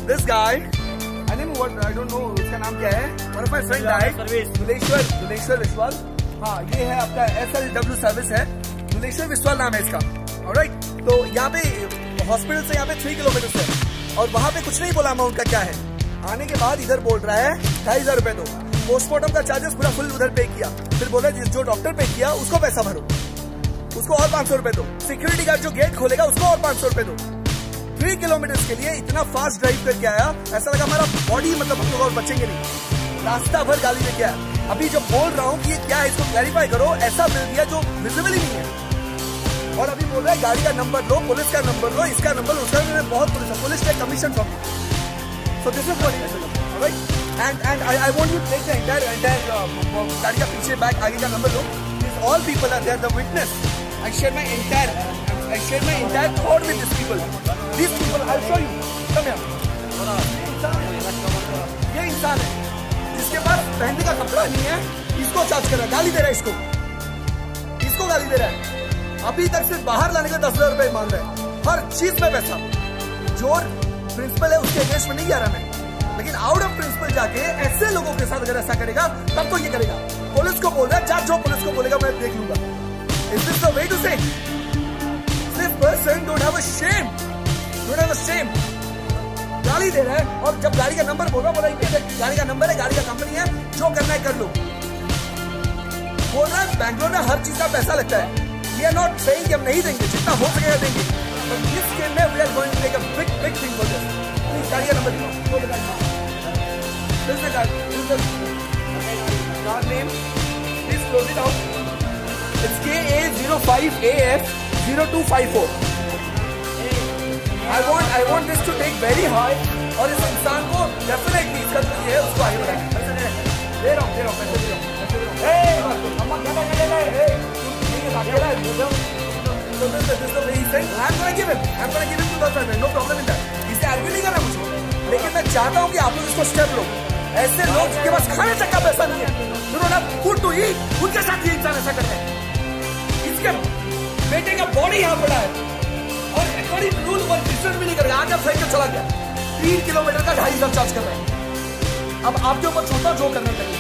this guy, I don't know what, I don't know उसका नाम क्या है. One of my friend died. Duleshwar Vishwal. हाँ, ये है आपका SLW सर्विस है. दुलेश्वर विश्वाल नाम है इसका. Alright. तो यहाँ पे हॉस्पिटल से यहाँ पे 3 किलोमीटर है और वहाँ पे कुछ नहीं बोला अमाउंट का क्या है. आने के बाद इधर बोल रहा है 2,500 रुपए दो. पोस्टमार्टम का चार्जेस पूरा फुल उधर पे किया. फिर बोला जो डॉक्टर पे किया उसको पैसा भरो, उसको और 500 रुपए दो. सिक्योरिटी गार्ड जो गेट खोलेगा उसको और 500 रुपए दो. 3 किलोमीटर के लिए इतना फास्ट ड्राइव करके आया, ऐसा लगा हमारा बॉडी मतलब हम लोग और बचेंगे नहीं. रास्ता भर गाली लेके आया. अभी जब बोल रहा हूँ कि ये क्या है इसको क्लैरिफाई करो, ऐसा मिल दिया जो विजिबल ही नहीं है. और अभी बोल रहा है गाड़ी का नंबर लो, पुलिस का नंबर लो, इसका नंबर उसका. बहुत police take commission from. So this is what it is, right. And I want you to take the entire गाड़ी का पीछे बैक आगे का नंबर लो. All people are there, the witness. I share my entire thought with these people. These people, I'll show you. Come here. ये इंसान है जिसके पास पहनने का कपड़ा नहीं है, इसको चार्ज कर रहा है, गाली दे रहा है इसको गाली दे रहा है. अभी तक सिर्फ बाहर लाने के 10,000 रुपए मांग रहे हैं. हर चीज में पैसा. जो प्रिंसिपल है उसके अगेंस्ट में नहीं जा रहा मैं, लेकिन आउट ऑफ प्रिंसिपल जाके ऐसे लोगों के साथ अगर ऐसा करेगा तब तो ये करेगा. पुलिस को बोल रहा है, जज जो पुलिस को बोलेगा मैं देख लूंगा. Is this the way to say? This person don't have a shame. Don't have a shame. गाली दे रहा है और जब गाड़ी का नंबर बोल रहा है, गाड़ी का नंबर है, गाड़ी का कंपनी है, जो करना है कर लो. बोल रहा है बैंगलोर में हर चीज का पैसा लगता है. We are not saying कि हम नहीं देंगे, जितना हो सकेगा देंगे. But this game में we are going to take a big thing for this. Please गाड़ी का नंबर दिखाओ. This is the car. This is the car name. Please close it out. It's KA05AF0254. I want this to take very high और इस इंसान को definitely इसका जो ये है उसको आगे बढ़ाएंगे. दे रहा हूँ पैसे दे रहा हूँ. अम्मा क्या है? अकेला है. So this is the way he said. I'm gonna give him 2,500. No problem in that. इससे आर्ग्यू नहीं करना मुझे, लेकिन मैं चाहता हूँ कि आप लोग इसको स्टेप लो. ऐसे लोग जिनके पास खाने तक का पैसा नहीं है, उन्होंने फूड टू ईट, उनके साथ ये इंसान ऐसा करते हैं. इसके बेटे का बॉडी यहाँ पड़ा है और अकॉर्डिंग रूल वो डिस्टेंस भी नहीं करेगा. आगे फेंक के चला गया. 3 किलोमीटर का 2,500 चार्ज कर रहे हैं. अब आपके ऊपर छोटा जो करने चाहिए.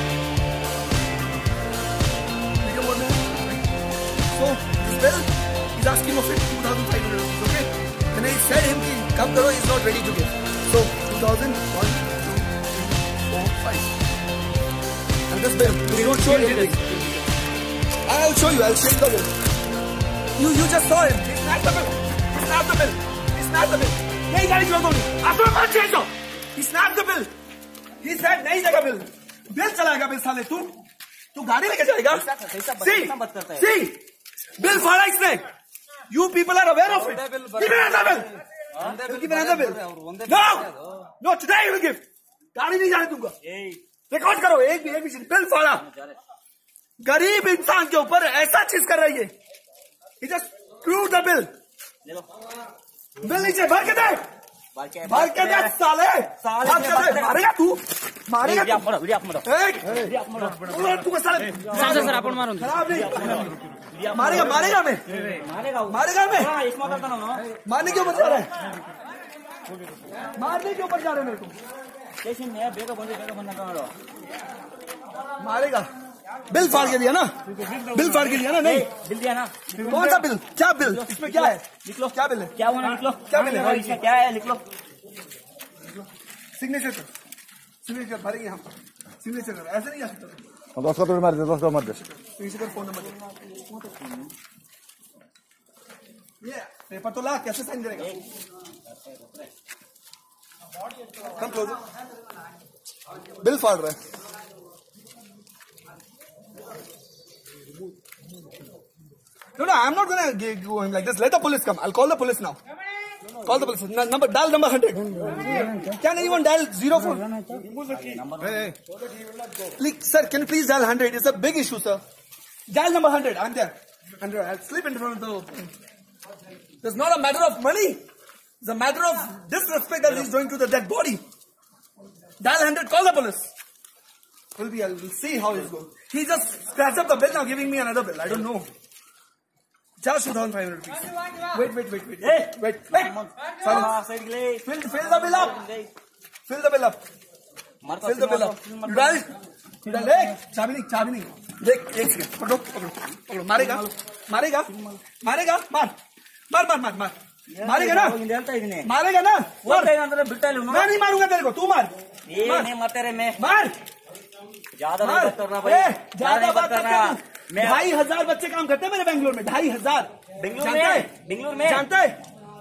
So this bill is asking of it 2,500 rupees. Okay, and I said him कि कम करो, is not ready to give. So 2,000, 1, 2, 3, 4, 5. And this bill, we don't show anything. I'll show you the bill. You just saw him. He snapped the bill. यही गाड़ी क्यों दोगी? आपको मत चेंजो. He snapped the bill. He said नहीं देगा bill. Bill चलाएगा bill साले तू गाड़ी लेके जाएगा. See, बिल फाड़ा इसने. You people are aware of it. Give me another bill. Give me another bill. No, today you will give. गाड़ी नहीं जाने दूंगा. रिकॉर्ड करो. एक भी बिल फाड़ा. गरीब इंसान के ऊपर ऐसा चीज कर रही है. He just screwed the bill. Bill नीचे भर के दे साले. मारेगा तू. तू साले मारेगा मैं. मारने क्यों बचा रहा है? मारने क्यों बचा रहे मेरे को? मारेगा. बिल फाड़ के दिया ना. नहीं बिल दिया ना. कौन सा बिल? क्या बिल? इसमें क्या है? लिख लो. क्या बिल है? क्या होना? लिख लो. क्या बिल है? इसमें क्या है? लिख लो. सिग्नेचर भरेंगे हम. सिग्नेचर ऐसे नहीं जा सकता. दोस्तों तो मार दे. सिग्नेचर फोन नंबर ये पेपर तो ला. कैसे साइन करेगा? Come close. बिल फाड़ रहा है. No, I'm not gonna go him like this. Let the police come. I'll call the police now. Call the police. Dial number 100. Can anyone dial 04? Hey. Please, sir, can you please dial 100? It's a big issue, sir. Dial number 100. I'm there. I'll sleep in front of the... It's not a matter of money. It's a matter of disrespect that he's doing to the dead body. Dial 100. Call the police. We'll see how it's going. He just scratched up the bill now, giving me another bill. I don't know. 42,500 rupees. Wait. Fill the bill up. Fill the bill up. You done? चाबी नहीं. देख, एक second. पकड़ो. मारेगा. मार. मारेगा ना. मैं नहीं मारूंगा तेरे को. तू मार. मार. ज्यादा बात करना भाई. ज्यादा बात करना. 2,500 बच्चे काम करते हैं मेरे बेंगलोर में. 2,500 बेंगलोर में जानता है.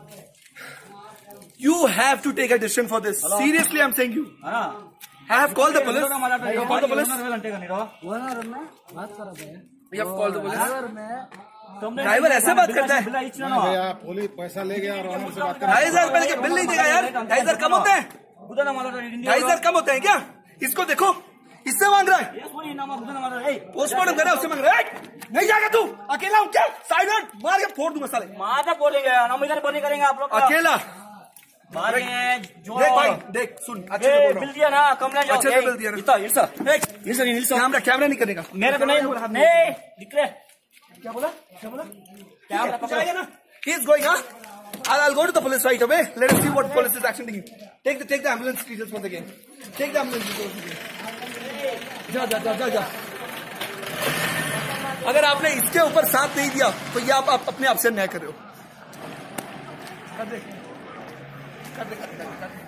You have to take a decision for this. Hello? Seriously, I'm saying you. I have called the police. You have called the police. You have called the police. Driver ऐसे बात करता है. भैया पुलिस पैसा ले गया और ऑनर से बात कर. 2,500 रुपए के बिल नहीं देगा यार. 2,500 कम होते हैं. 2,500 कम होते हैं क्या? इसको देखो. इससे मांग रहा है. पोस्टमार्टम करा उससे मांग रहा है. नहीं जाएगा तू. अकेला हूँ क्या? साइलेंट. मार के फोड़ दूंगा साले. माता बोलेंगे ना. इधर बोली करेंगे आप लोग. अकेला. देख भाई, देख सुन. अच्छे से बोल रहा हूँ. बिल दिया ना. कमला अच्छे से बिल दिया ना. कैमरा नहीं करने का. मेरे को नहीं दिख रहे. क्या बोला? कैमरा पकड़ाएगा ना. He is going, huh? I'll go to the police right away. Let us see what police is action taking. Take the ambulance details once again. Take the ambulance details once again. जा. अगर आपने इसके ऊपर साथ नहीं दिया तो ये आप अपने आप से न्याय कर रहे हो. कर दे.